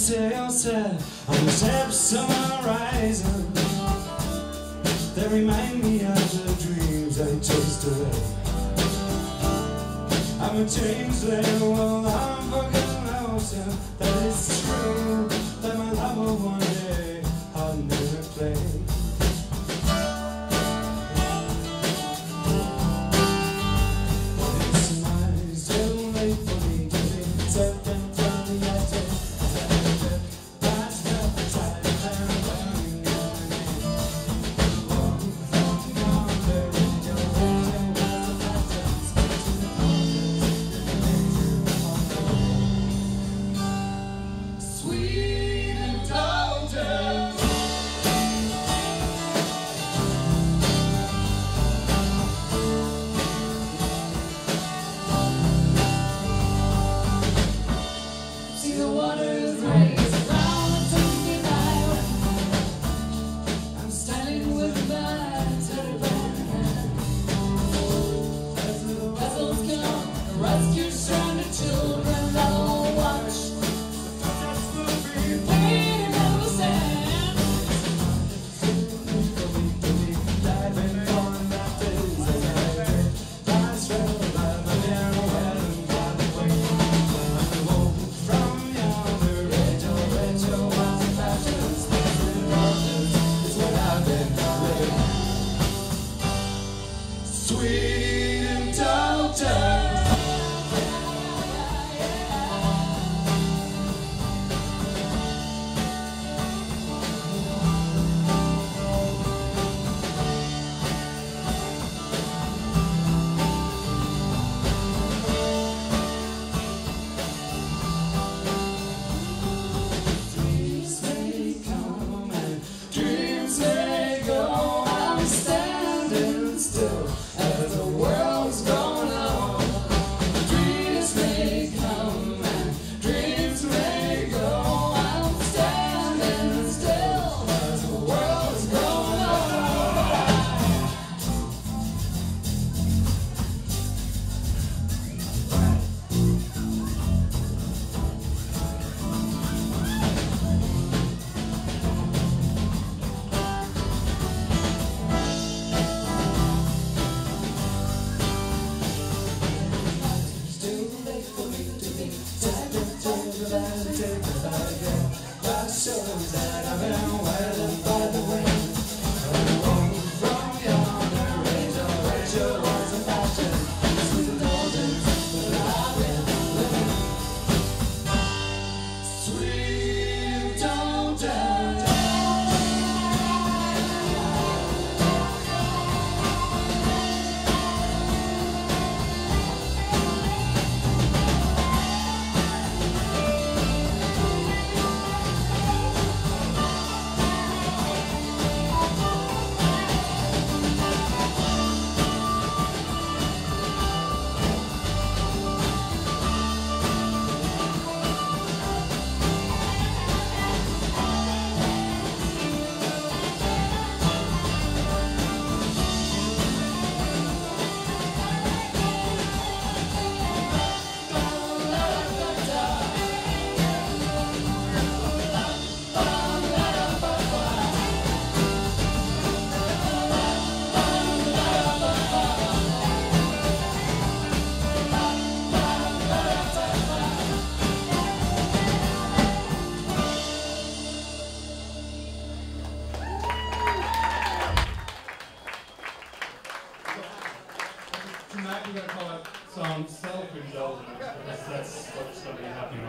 sail set on the steps of my horizon. They remind me of the dreams I chased away. I'm a changeling, well I'm fucking lonesome. That it's true that my love will one day I'll never play. Rescue stranded children that will watch waiting in the sand. Diving on that is a night. Last trail by the narrow and by the way. I walk from yonder Rachel, was a passion. It's what I've been living. Sweet indulgence. That I've been waiting by the wind. From yonder Rachel was a passion. Sweet indulgence that I've been living. Sweet indulgence. Tonight we're going to call that song Self-Indulgence, because that's what's going to be happening.